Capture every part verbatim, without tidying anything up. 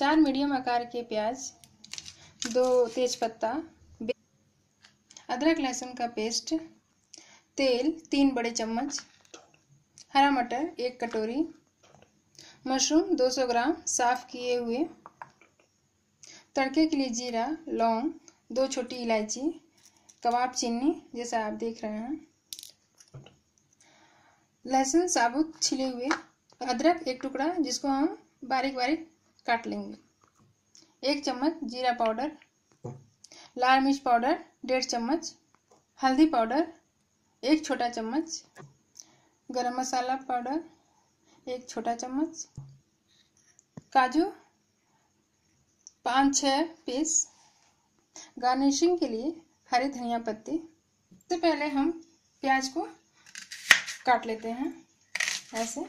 चार मीडियम आकार के प्याज, दो तेजपत्ता, अदरक लहसुन का पेस्ट, तेल तीन बड़े चम्मच, हरा मटर एक कटोरी, मशरूम दो सौ ग्राम साफ किए हुए, तड़के के लिए जीरा, लौंग, दो छोटी इलायची, कबाब चीनी जैसा आप देख रहे हैं, लहसुन साबुत छिले हुए, अदरक एक टुकड़ा जिसको हम बारीक बारीक काट लेंगे, एक चम्मच जीरा पाउडर, लाल मिर्च पाउडर डेढ़ चम्मच, हल्दी पाउडर एक छोटा चम्मच, गरम मसाला पाउडर एक छोटा चम्मच, काजू पाँच छः पीस, गार्निशिंग के लिए हरी धनिया पत्ती। सबसे पहले हम प्याज को काट लेते हैं ऐसे।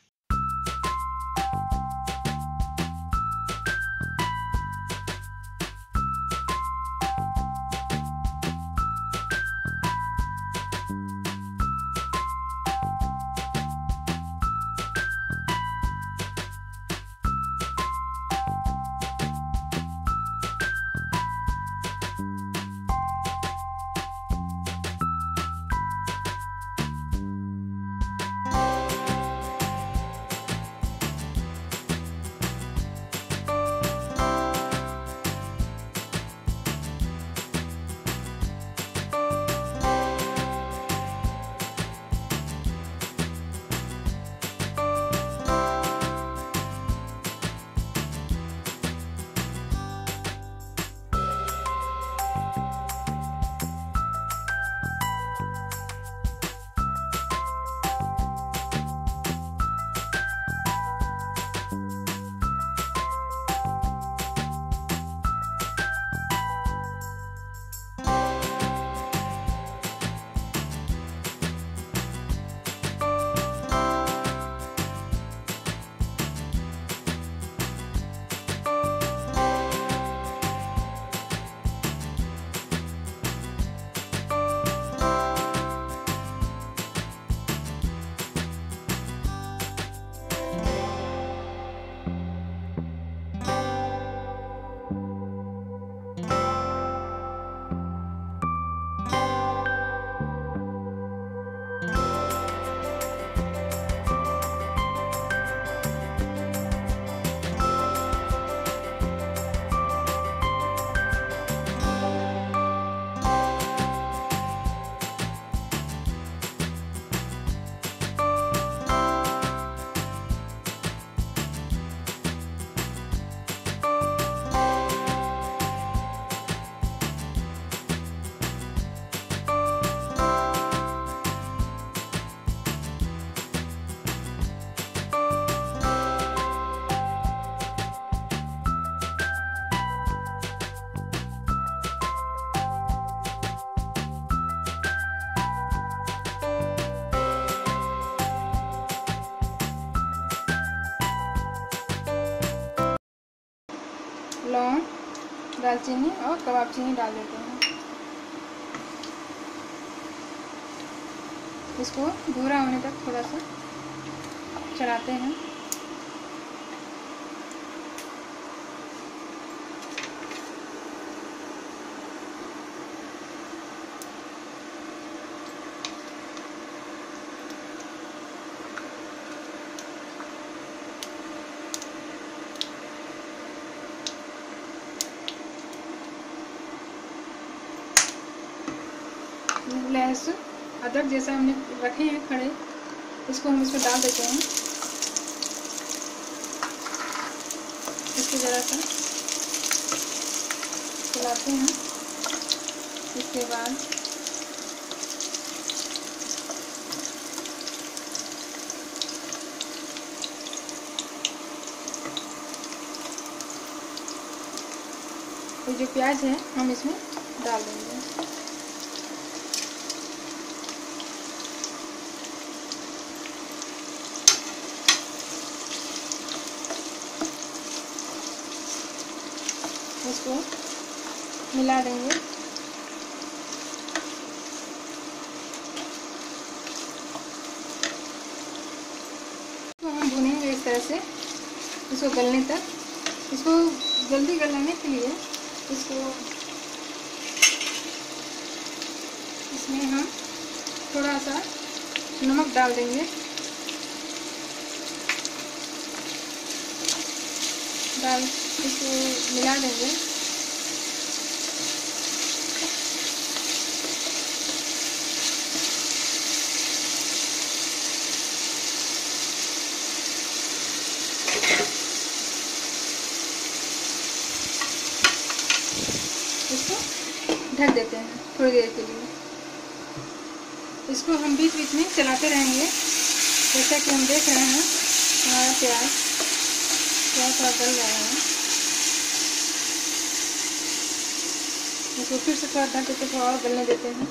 लौंग, दालचीनी और कबाब चीनी डाल देते हैं। इसको भूरा होने तक थोड़ा सा चलाते हैं। लहसुन अदरक जैसा हमने रखे हैं खड़े, इसको हम इसमें डाल देते हैं। इसको ज़रा सा चलाते हैं। इसके बाद ये जो प्याज है हम इसमें डाल देंगे। इसको मिला देंगे। तो हम भुनेंगे इस तरह से, इसको गलने तक इसको जल्दी गलाने के लिए इसको इसमें हम थोड़ा सा नमक डाल देंगे, डाल इसको मिला देंगे। इसको ढक देते हैं थोड़ी देर के लिए। इसको हम बीच बीच में चलाते रहेंगे। जैसा कि हम देख रहे हैं हमारा प्याज प्याज थोड़ा गल रहा है। इसको फिर से थोड़ा ढक देते, थोड़ा और गलने देते हैं।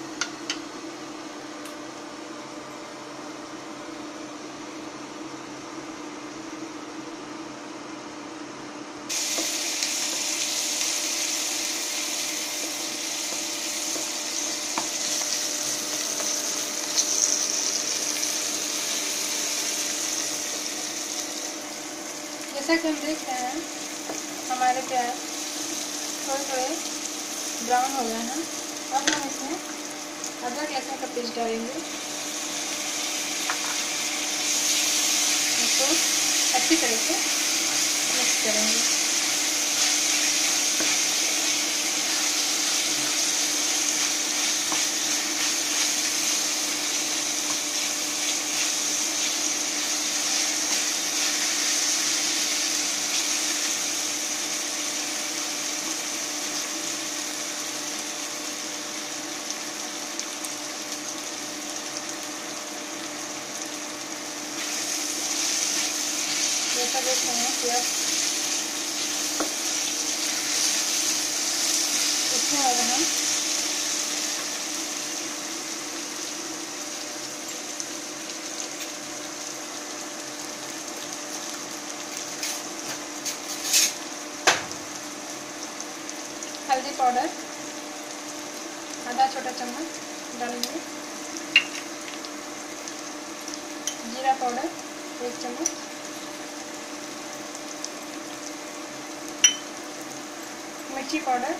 जैसा कि हम देख रहे हैं हमारे प्याज थोड़े थोड़े ब्राउन हो गए हैं। अब हम इसमें अदरक लहसुन का पेस्ट डालेंगे। इसको अच्छी तरह से मिक्स करेंगे। जैसा देख रहे हैं प्याज इसमें अब हम हल्दी पाउडर आधा छोटा चम्मच डालेंगे, जीरा पाउडर एक चम्मच, मिर्ची पाउडर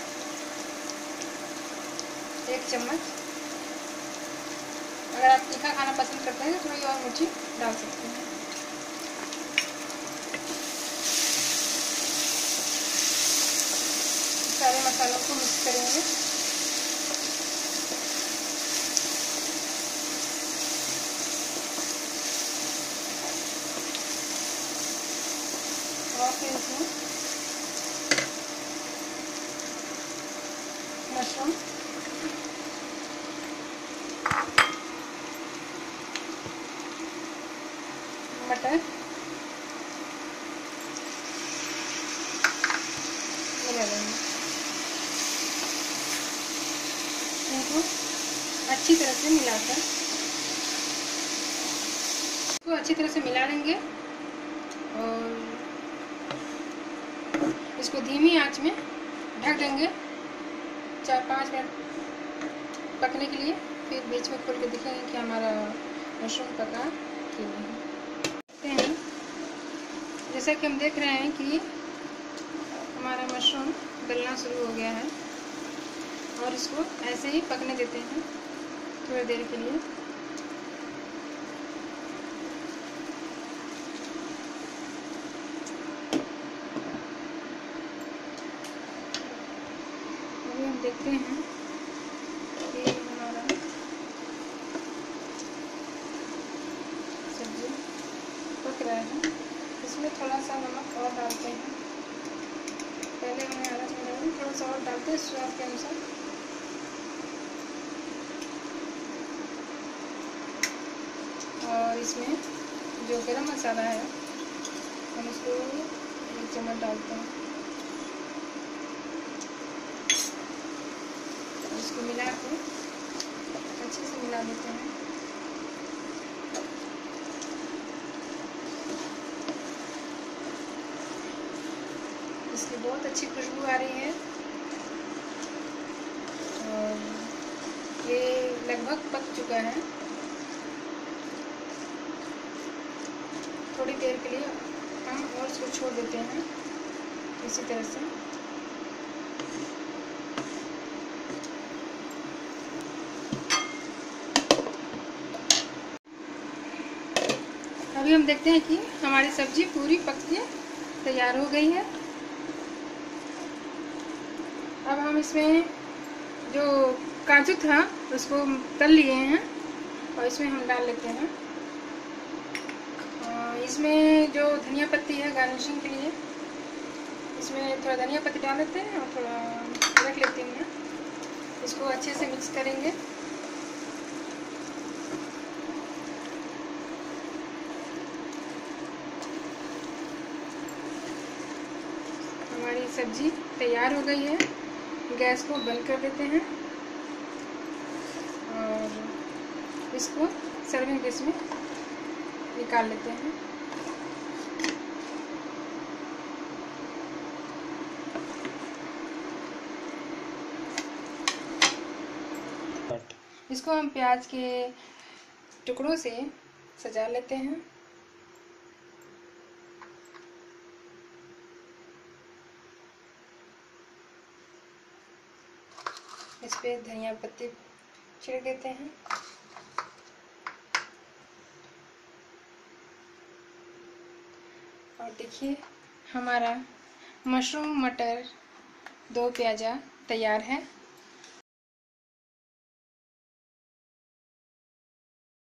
एक चम्मच। अगर आप तीखा खाना पसंद करते हैं तो थोड़ी और मिर्ची डाल सकते हैं। सारे मसालों को मिक्स करेंगे। और फिर इसमें मशरूम, मटर मिला देंगे। इनको अच्छी तरह से मिलाकर इसको अच्छी तरह से मिला लेंगे और इसको धीमी आंच में ढक देंगे चार पाँच मिनट पकने के लिए। फिर बीच में खोल के देखेंगे कि हमारा मशरूम पका कि नहीं। जैसा कि हम देख रहे हैं कि हमारा मशरूम गलना शुरू हो गया है और इसको ऐसे ही पकने देते हैं थोड़ी देर के लिए। हम देखते हैं कि हमारा सब्जी पक रहा है। इसमें थोड़ा सा नमक और डालते हैं। पहले हमने आधा चम्मच डाला, थोड़ा सा और डालते हैं स्वाद के अनुसार। और इसमें जो गरम मसाला है हम इसको एक चम्मच डालते हैं। इसको मिला के अच्छे से मिला देते हैं। इसकी बहुत अच्छी खुशबू आ रही है और ये लगभग पक चुका है। थोड़ी देर के लिए हम और इसको छोड़ देते हैं इसी तरह से। अभी हम देखते हैं कि हमारी सब्जी पूरी पक के तैयार हो गई है। अब हम इसमें जो काजू था उसको तल लिए हैं और इसमें हम डाल लेते हैं। इसमें जो धनिया पत्ती है गार्निशिंग के लिए, इसमें थोड़ा धनिया पत्ती डाल देते हैं और थोड़ा रख लेती हूँ मैं। इसको अच्छे से मिक्स करेंगे। हमारी सब्जी तैयार हो गई है। गैस को बंद कर देते हैं और इसको सर्विंग डिश में निकाल लेते हैं। इसको हम प्याज के टुकड़ों से सजा लेते हैं। इस पे धनिया पत्ती छिड़क देते हैं। और देखिए हमारा मशरूम मटर दो प्याजा तैयार है।